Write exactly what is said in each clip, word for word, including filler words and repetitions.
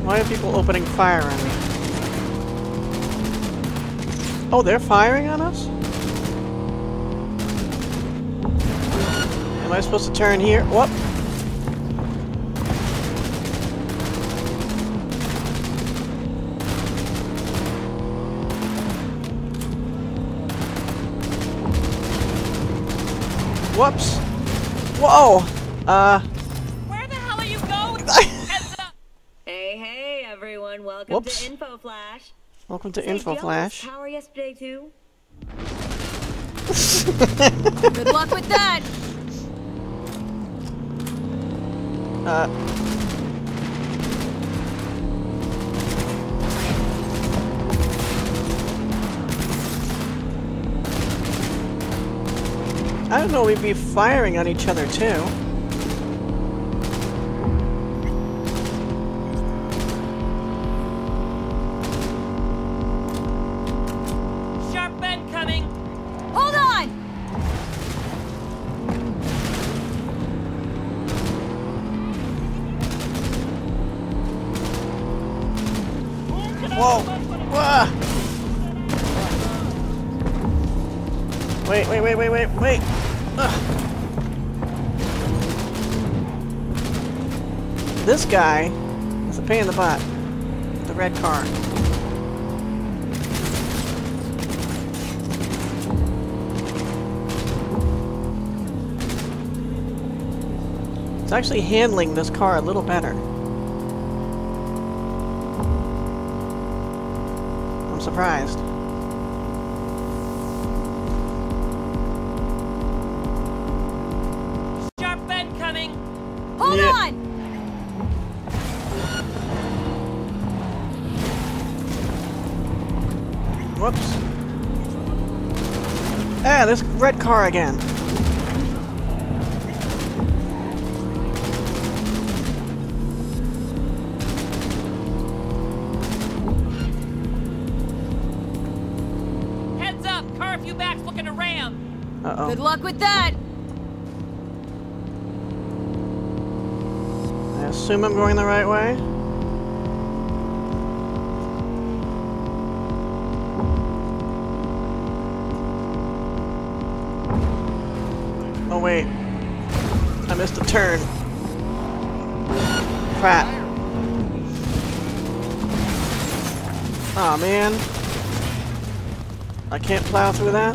Why are people opening fire on me? Oh, they're firing on us? Am I supposed to turn here? What? Whoops. Whoa! Uh... Where the hell are you going? Heads up! Hey, hey, everyone. Welcome Whoops. to Info Flash. Welcome to Say, Info did y'all Flash. miss Power yesterday, too? Good luck with that! Uh... I don't know, we'd be firing on each other, too. Sharp bend coming! Hold on! Whoa! Wah! Wait, wait, wait, wait, wait, wait! Ugh. This guy is a pain in the butt. The red car. It's actually handling this car a little better. I'm surprised. Sharp bend coming! Hold Yeah. on! Whoops. Ah, this red car again. Heads up! Car a few backs looking to ram! Uh-oh. Good luck with that! I assume I'm going the right way? Oh wait. I missed a turn. Crap. Aw, man. I can't plow through that?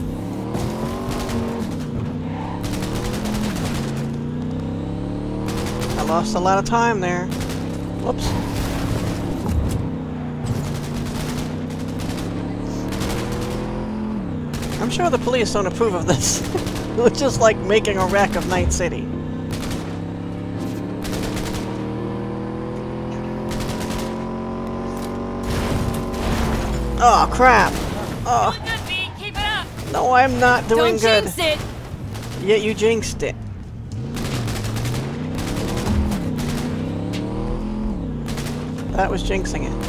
I lost a lot of time there. Whoops. I'm sure the police don't approve of this. It's just like making a wreck of Night City. Oh, crap. Oh, Doing good, V! Keep it up! no, I'm not doing Don't good. jinx it! Yet you jinxed it. That was jinxing it.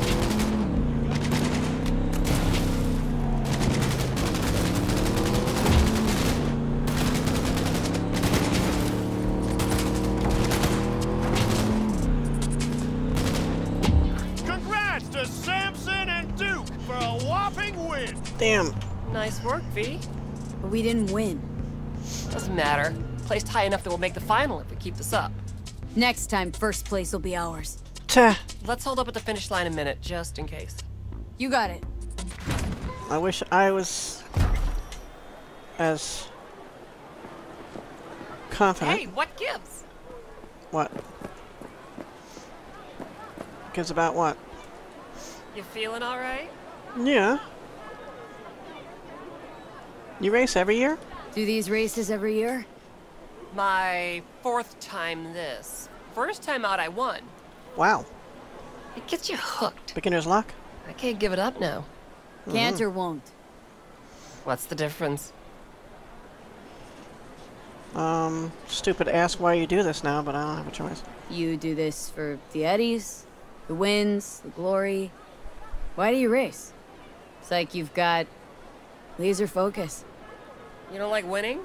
Congrats to Samson and Duke for a whopping win! Damn. Nice work, V. But we didn't win. Doesn't matter. Placed high enough that we'll make the final if we keep this up. Next time, first place will be ours. Tch. Let's hold up at the finish line a minute, just in case. You got it. I wish I was as confident. Hey, what gives? What? Gives about what? You feeling alright? Yeah. You race every year? Do these races every year? My fourth time this. First time out, I won. Wow. It gets you hooked. Beginner's luck? I can't give it up now. Can't or won't? What's the difference? Um, stupid ask why you do this now, but I don't have a choice. You do this for the eddies, the wins, the glory. Why do you race? It's like you've got laser focus. You don't like winning?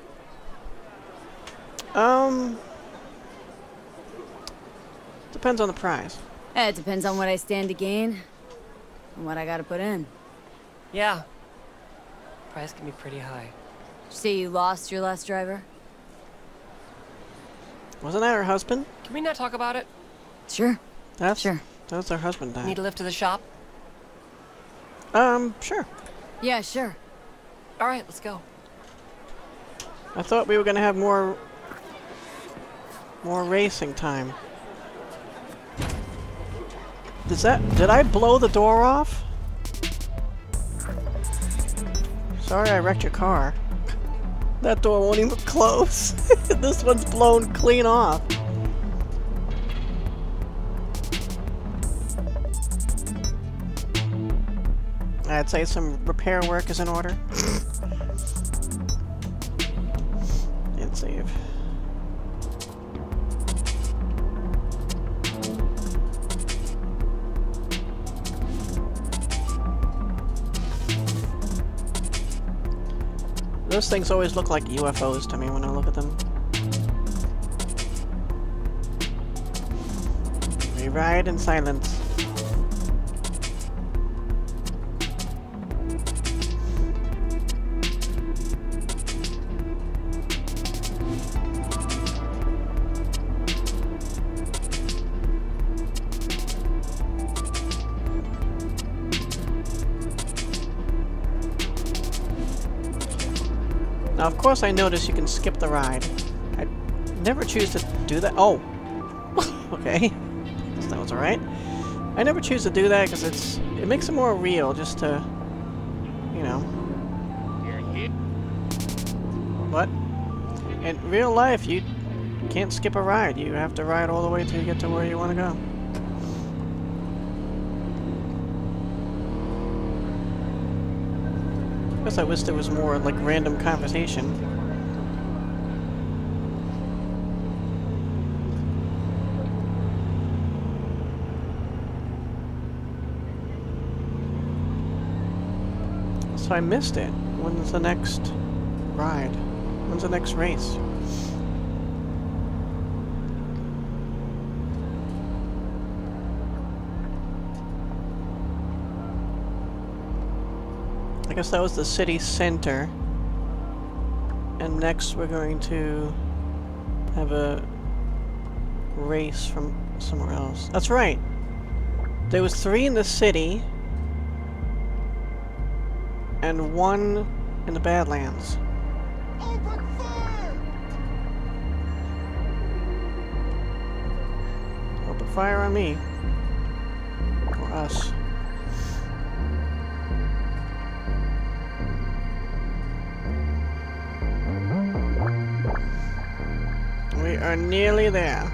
Um, depends on the prize. Eh, it depends on what I stand to gain and what I gotta put in. Yeah. Price can be pretty high. Did you say you lost your last driver? Wasn't that her husband? Can we not talk about it? Sure. That's Sure. That's her husband died. Need a lift to the shop? Um, sure. Yeah, sure. Alright, let's go. I thought we were gonna have more more racing time. Does that did I blow the door off? Sorry I wrecked your car. That door won't even close. This one's blown clean off. I'd say some repair work is in order. And save. Those things always look like U F Os to me when I look at them. We ride in silence. Now, of course, I notice you can skip the ride. I never choose to do that. Oh! Okay. Guess that was alright. I never choose to do that because it's it makes it more real just to, you know. What? In real life, you can't skip a ride. You have to ride all the way till you get to where you want to go. I guess I wish there was more, like, random conversation. So I missed it. When's the next ride? When's the next race? I guess that was the city center. And next we're going to have a race from somewhere else. That's right. There was three in the city and one in the Badlands. Open fire! Open fire on me. Or us. We are nearly there.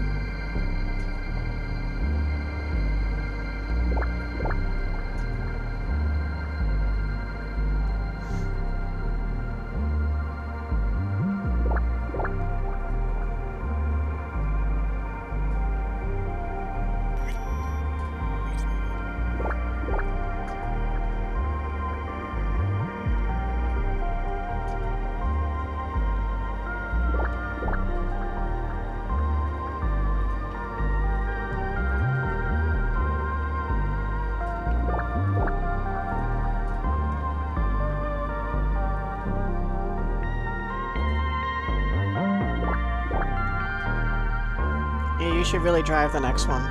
Yeah, you should really drive the next one.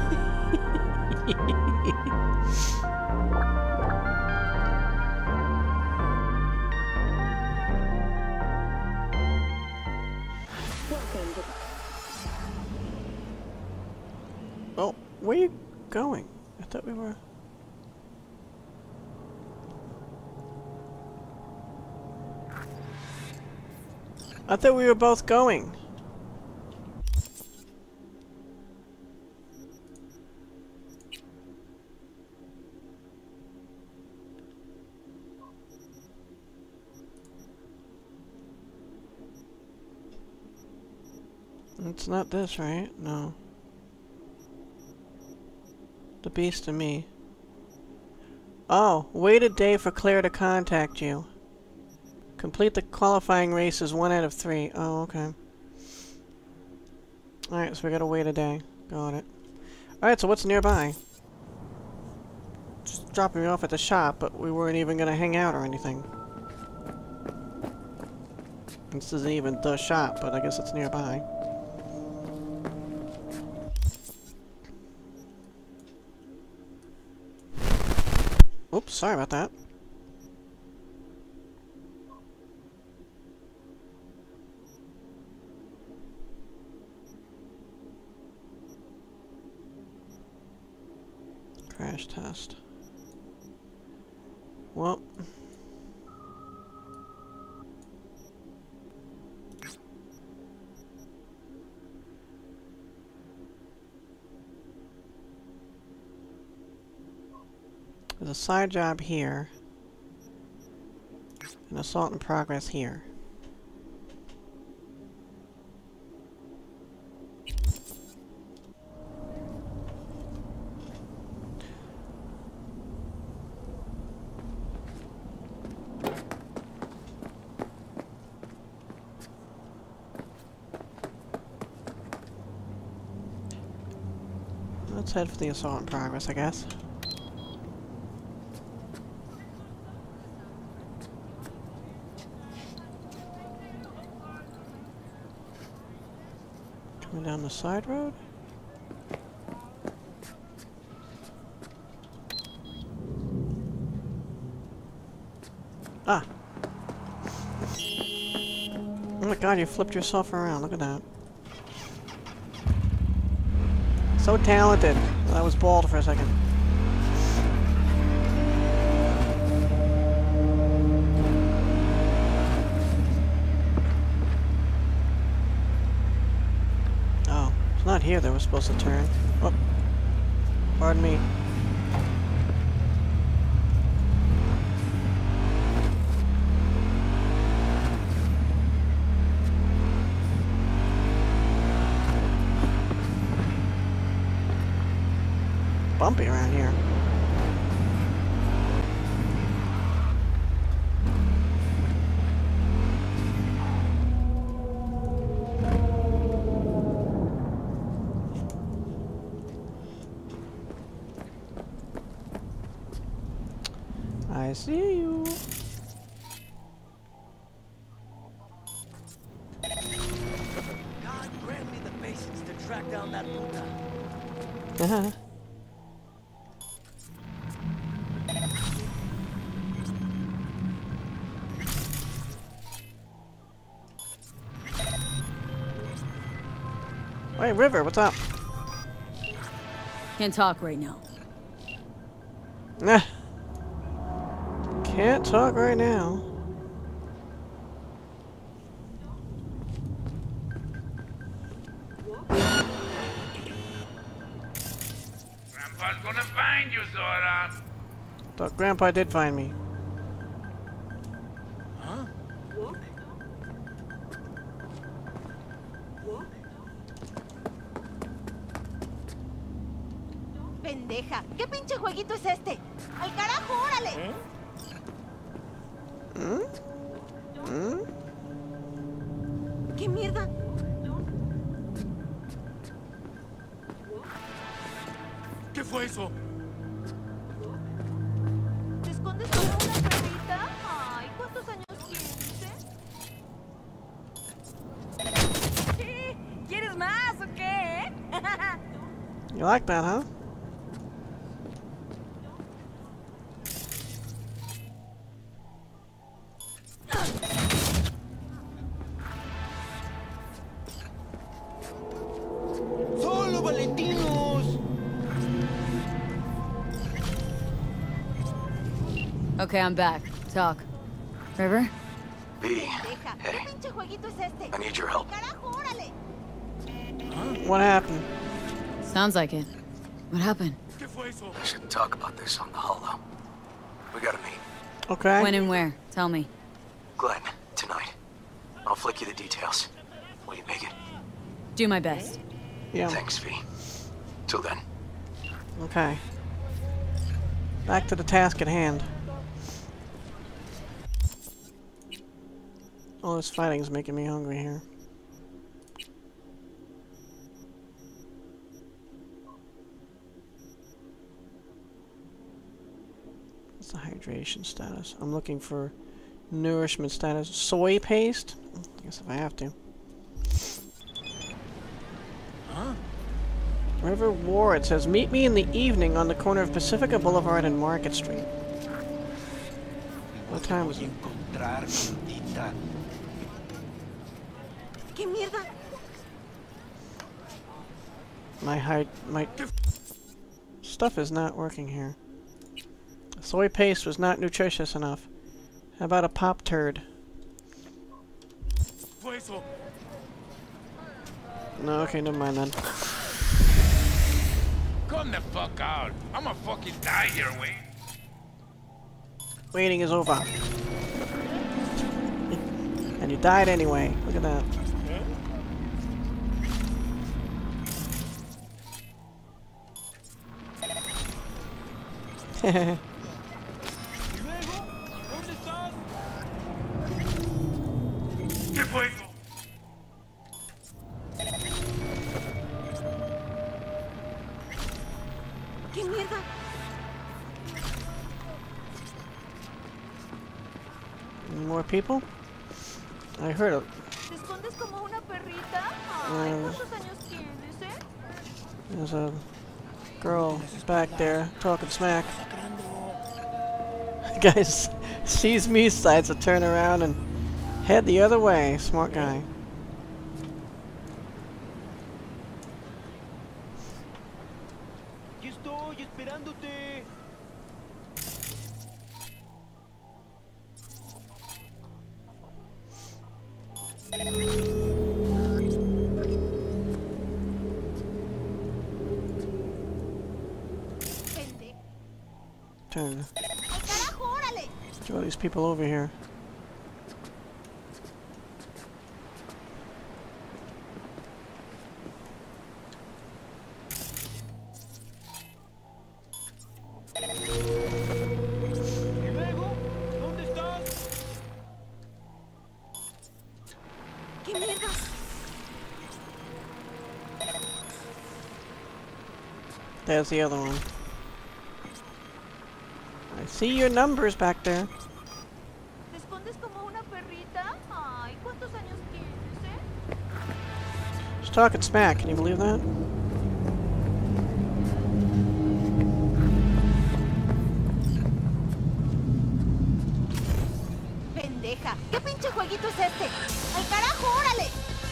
Oh, where are you going? I thought we were... I thought we were both going. It's not this, right? No. The Beast and me. Oh, wait a day for Claire to contact you. Complete the qualifying races one out of three. Oh, okay. Alright, so we gotta wait a day. Got it. Alright, so what's nearby? Just dropping me off at the shop, but we weren't even gonna hang out or anything. This isn't even the shop, but I guess it's nearby. Oops, sorry about that. Crash test. Well. There's a side job here. An assault in progress here. Let's head for the assault in progress, I guess. Coming down the side road? Ah! Oh my god, you flipped yourself around. Look at that. So talented. I was bald for a second. Oh, it's not here that we're supposed to turn. Oh, pardon me. Bumpy around here. I see you. God grant me the patience to track down that puta. Uh-huh. Hey, River, what's up? Can't talk right now. Nah. Can't talk right now. Grandpa's gonna find you, Zora. Thought Grandpa did find me. Huh? Pendeja, ¿qué pinche jueguito es este? ¡Al carajo, órale! ¿Mm? ¿Mm? ¿Qué mierda? ¿Qué fue eso? ¿Te escondes con una perrita? Ay, ¿cuántos años tienes? ¿Qué? ¿Quieres más o qué? You like that, huh? ¡Solo Valentinos! Okay, I'm back. Talk. River? B, Pendeja, ¿qué pinche jueguito es este? I need your help. ¡Al carajo, órale! What happened? Sounds like it. What happened? ¿Qué fue eso? I should talk about this on the holo. We gotta meet. Okay. When and where? Tell me. Glenn, tonight. I'll flick you the details. Will you make it? Do my best. Yeah. Thanks, V. Till then. Okay. Back to the task at hand. All this fighting is making me hungry here. What's the hydration status? I'm looking for nourishment status. Soy paste? I guess if I have to. Huh? River Ward says, meet me in the evening on the corner of Pacifica Boulevard and Market Street. What time is it? ¿Qué mierda? My hide, my stuff is not working here. Soy paste was not nutritious enough. How about a pop turd? No, okay, never mind then. Come the fuck out. I'ma fucking die here, Wayne. Waiting is over. And you died anyway. Look at that. ¿Qué fue eso? ¿Qué mierda? More people? I heard it. ¿Te escondes como una perrita? Ay, Uh, ¿cuántos años tienes, eh? There's a girl back there talking smack. Guys sees me, decides to turn around and head the other way. Smart guy. Aquí estoy esperándote. Pende. Turn. ¡Al carajo, órale! Draw these people over here. ¿Y luego? ¿Dónde estás? ¿Qué mierda? There's the other one. I see your numbers back there. ¿Te escondes como una perrita? Ay, ¿cuántos años tienes, eh? She's talking smack. Can you believe that? Pendeja. ¿Qué pinche jueguito es este? ¡Al carajo, órale!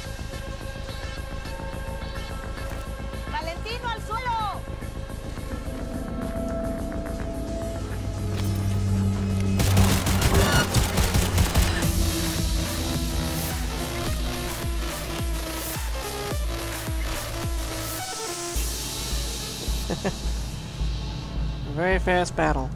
¡Valentino, al suelo! Very fast battle.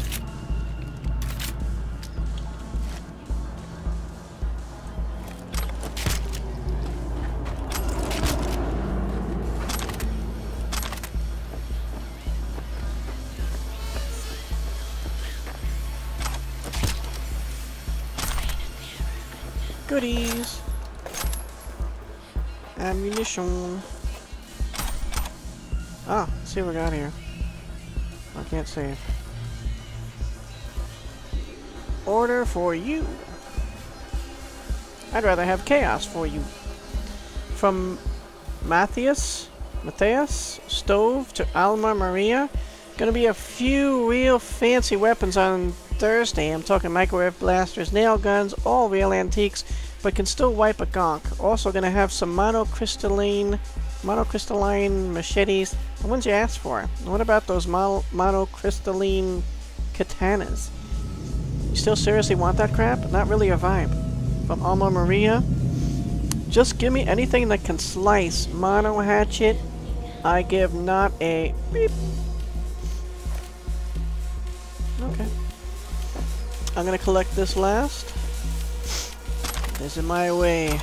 Goodies. Ammunition. Ah, let's see what we got here. I can't save. Order for you. I'd rather have chaos for you. From Matthias, Matthias, Stove to Alma Maria. Gonna be a few real fancy weapons on Thursday. I'm talking microwave blasters, nail guns, all real antiques, but can still wipe a gonk. Also gonna have some monocrystalline, monocrystalline machetes. The ones you asked for. What about those mon monocrystalline katanas? You still seriously want that crap? Not really a vibe. From Alma Maria. Just give me anything that can slice. Mono hatchet. I give not a beep. Okay. I'm gonna collect this last. This is my way.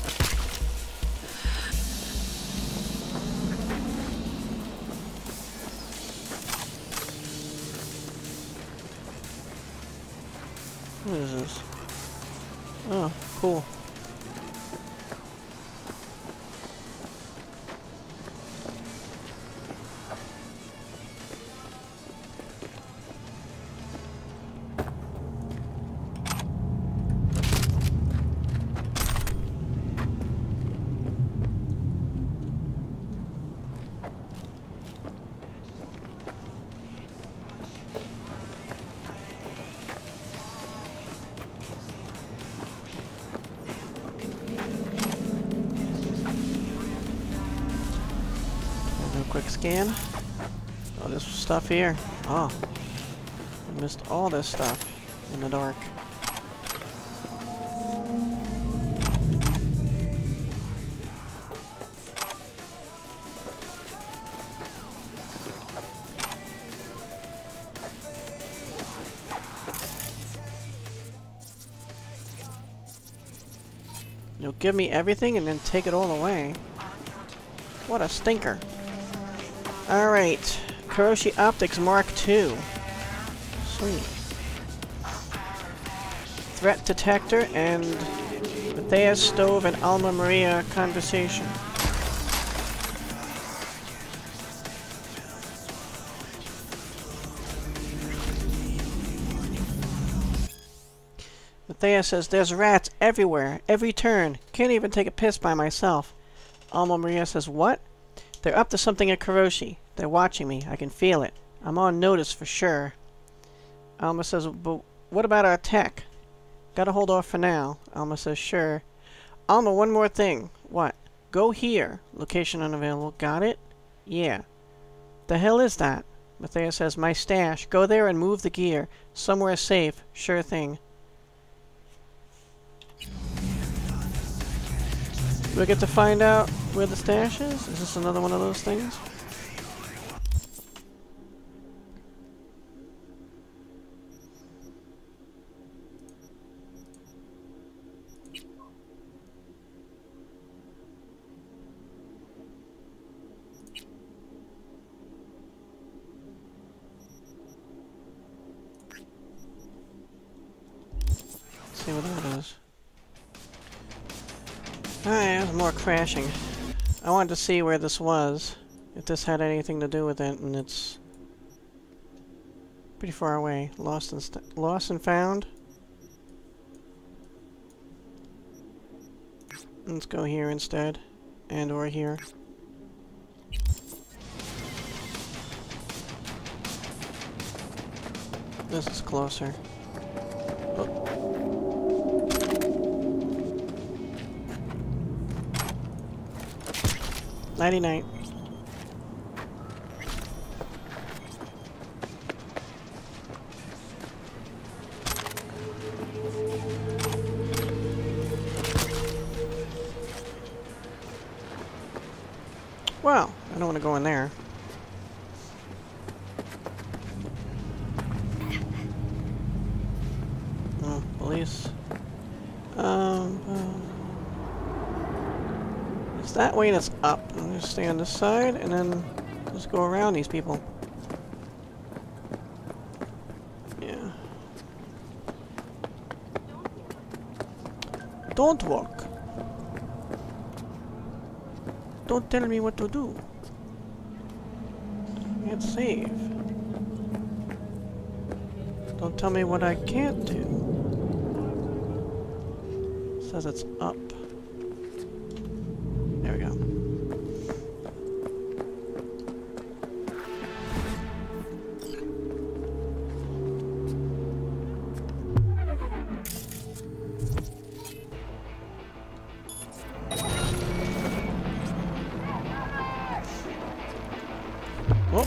What is this? Oh, cool. quick scan. Oh, there's stuff here. Oh. I missed all this stuff in the dark. You'll give me everything and then take it all away. What a stinker. Alright. Kuroshi Optics Mark two. Sweet. Threat detector and Matthias Stove and Alma Maria conversation. Matthias says, there's rats everywhere, every turn. Can't even take a piss by myself. Alma Maria says, what? They're up to something at Kuroshi. They're watching me. I can feel it. I'm on notice for sure. Alma says, but what about our tech? Gotta hold off for now. Alma says, sure. Alma, one more thing. What? Go here. Location unavailable. Got it? Yeah. The hell is that? Matthias says, my stash. Go there and move the gear. Somewhere safe. Sure thing. Do we get to find out where the stash is? Is this another one of those things? Let's see what that is. Alright, there's more crashing. I wanted to see where this was. If this had anything to do with it, and it's pretty far away. Lost and st lost and found. Let's go here instead, and or here. This is closer. Oh. ninety-nine. Well, I don't want to go in there. Oh, police. Um... Uh, it's that way and it's up. I'm gonna stay on this side and then just go around these people. Yeah. Don't walk. Don't tell me what to do. Can't save. Don't tell me what I can't do. It says it's up. There we go. Whoop.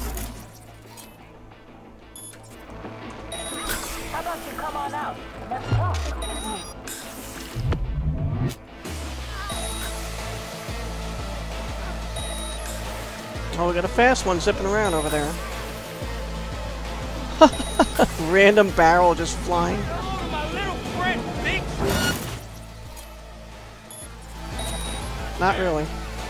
How about you come on out? Let's talk. Oh, we got a fast one zipping around over there. Random barrel just flying. Oh, my little friend, big. Not really.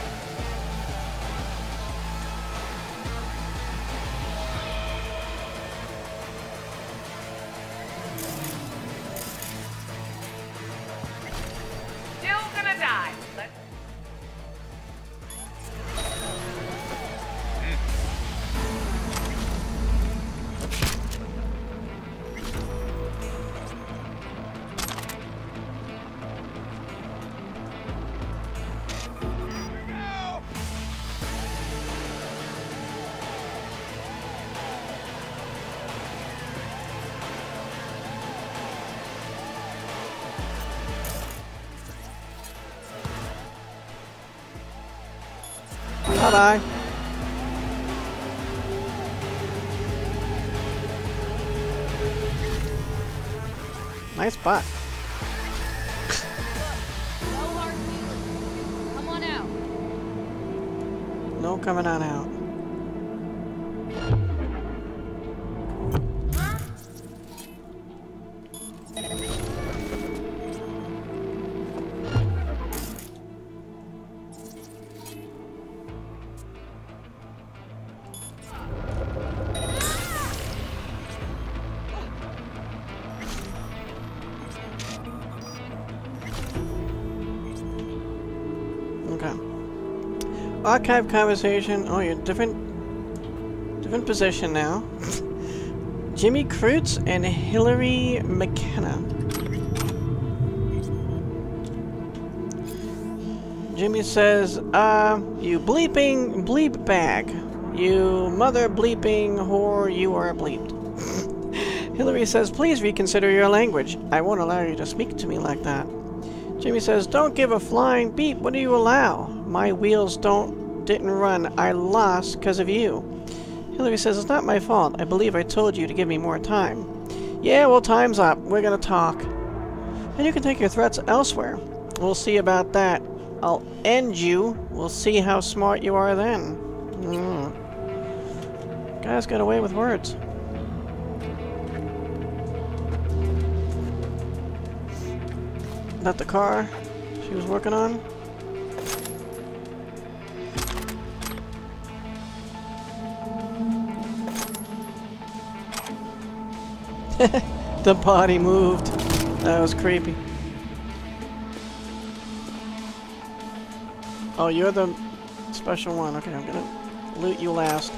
Still gonna die. Let's Bye-bye. Nice butt. No hard feelings. Come on out. No coming on out. Okay. Archive conversation. Oh, you're different, different position now. Jimmy Kreutz and Hillary McKenna. Jimmy says, uh, you bleeping bleep bag. You mother bleeping whore, you are bleeped. Hillary says, please reconsider your language. I won't allow you to speak to me like that. Jimmy says, don't give a flying beep. What do you allow? My wheels don't didn't run. I lost because of you. Hillary says, it's not my fault. I believe I told you to give me more time. Yeah, well, time's up. We're gonna talk. And you can take your threats elsewhere. We'll see about that. I'll end you. We'll see how smart you are then. Mm. Guys got away with words. That the car she was working on? The body moved. That was creepy. Oh, you're the special one. Okay, I'm gonna loot you last.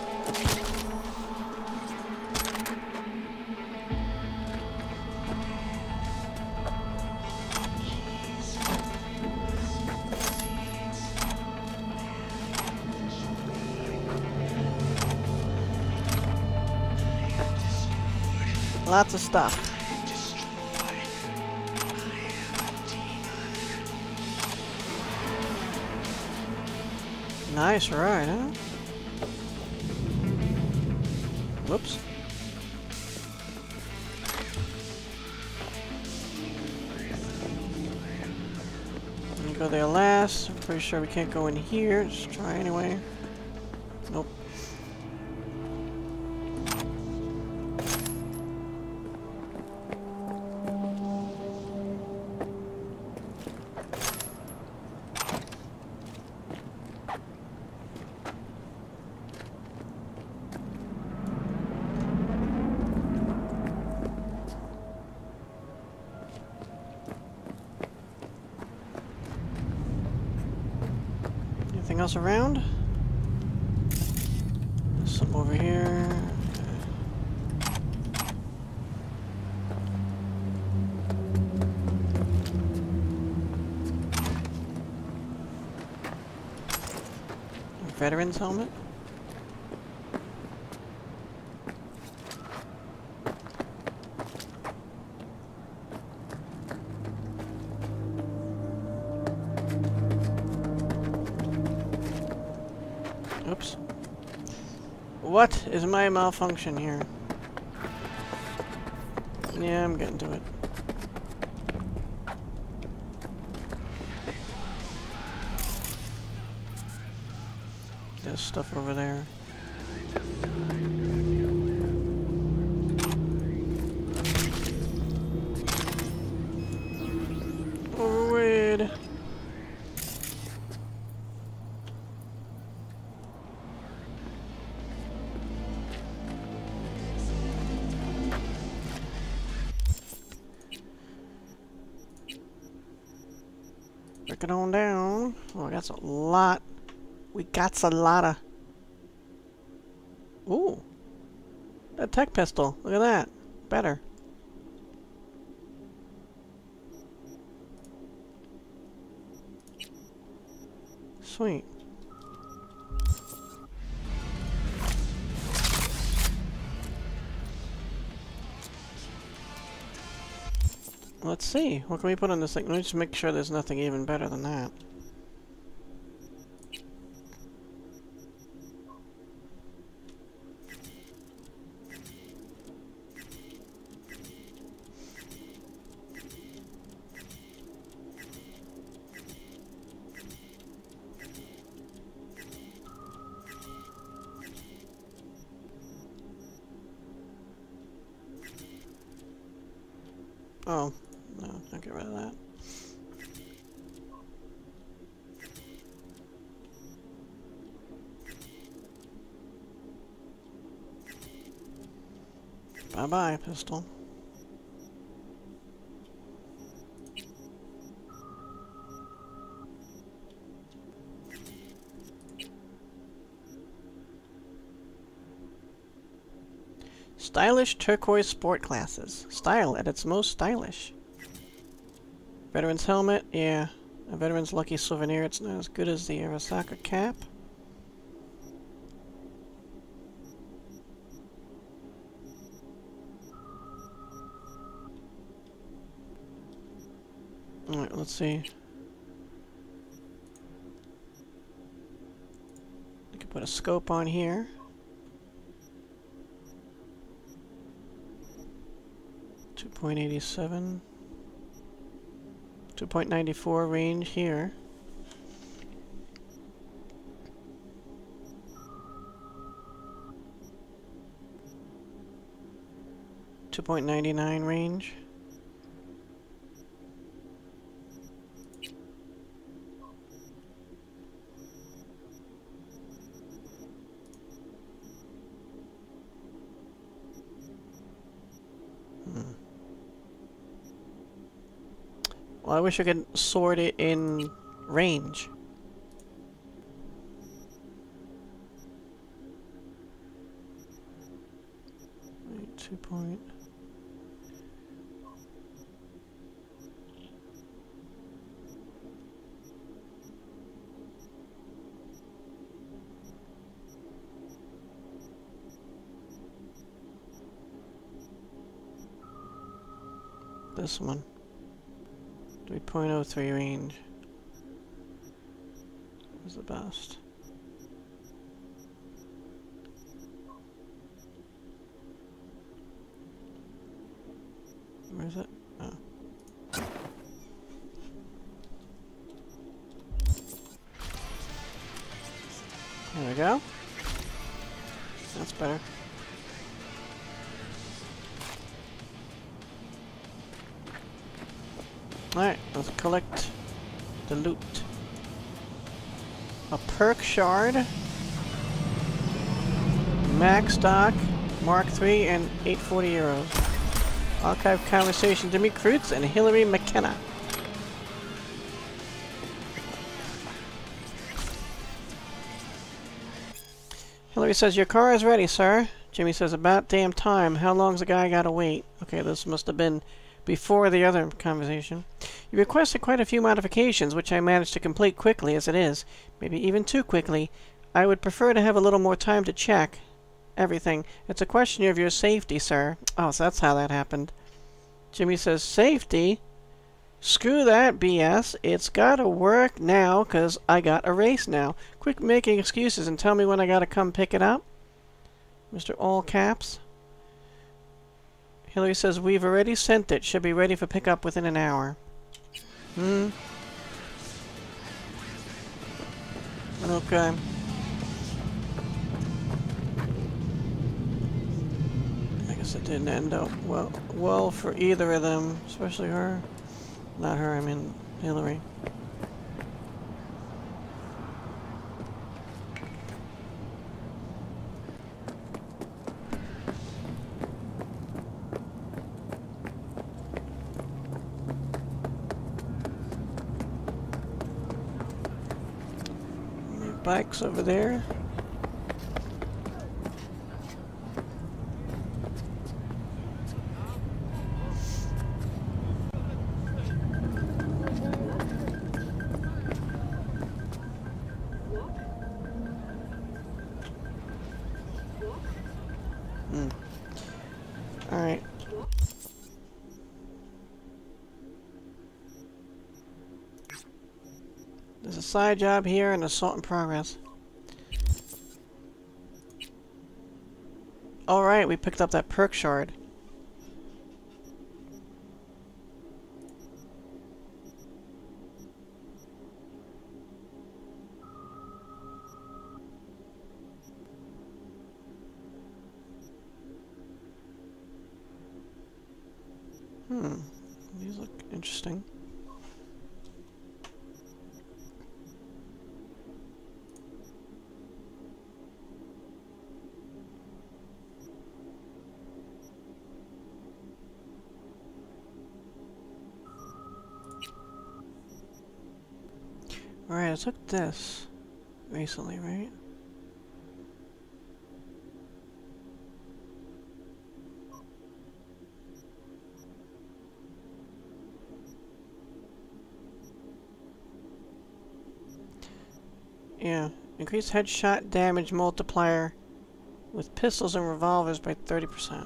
Lots of stuff. Nice ride, huh? Whoops. Let me go there last. I'm pretty sure we can't go in here. Just try anyway. Nope. Anything else around? Some over here. Veteran's helmet. Oops. What is my malfunction here? Yeah, I'm getting to it. There's stuff over there. Overweighed. Break it on down. Oh, that's a lot. We got a lot of... Ooh. That tech pistol. Look at that. Better. Sweet. Let's see. What can we put on this thing? Let me just make sure there's nothing even better than that. Oh, no, I'll get rid of that. Bye-bye, pistol. Stylish turquoise sport classes. Style at its most stylish. Veteran's helmet, yeah. A veteran's lucky souvenir. It's not as good as the Arasaka cap. Alright, let's see. I can put a scope on here. two point eight seven. two point nine four range here. two point nine nine range. Well, I wish I could sort it in range. Wait, two point. This one. three point oh three range is the best. Where is it? Oh. There we go. That's better. Alright, let's collect the loot. A perk shard, max stock, Mark three, and eight hundred forty euros. Archive conversation, Jimmy Kreutz and Hillary McKenna. Hillary says, your car is ready, sir. Jimmy says, about damn time. How long's the guy gotta wait? Okay, this must have been before the other conversation. You requested quite a few modifications, which I managed to complete quickly as it is. Maybe even too quickly. I would prefer to have a little more time to check everything. It's a question of your safety, sir. Oh, so that's how that happened. Jimmy says, safety? Screw that B S. It's gotta work now, cause I got a race now. Quit making excuses and tell me when I gotta come pick it up. Mister All Caps. Hillary says, we've already sent it. Should be ready for pickup within an hour. Hmm. Okay. I guess it didn't end up well, well for either of them, especially her. Not her, I mean Hillary. Bikes over there. Hmm. All right. There's a side job here and assault in progress. Alright, we picked up that perk shard. Hmm. Those look interesting. Alright, I took this recently, right? Yeah, increase headshot damage multiplier with pistols and revolvers by thirty percent.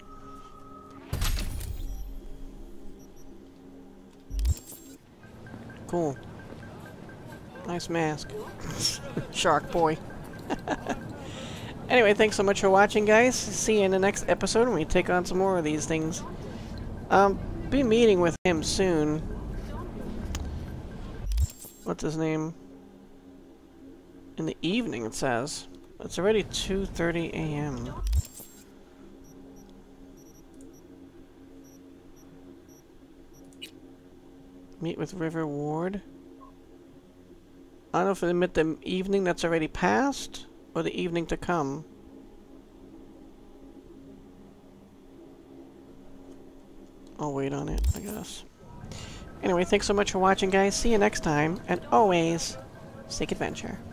Cool. Nice mask. Shark boy. Anyway, thanks so much for watching, guys. See you in the next episode when we take on some more of these things. Um, be meeting with him soon. What's his name? In the evening, it says. It's already two thirty a m Meet with River Ward. I don't know if they meant the evening that's already passed, or the evening to come. I'll wait on it, I guess. Anyway, thanks so much for watching, guys. See you next time, and always, seek adventure.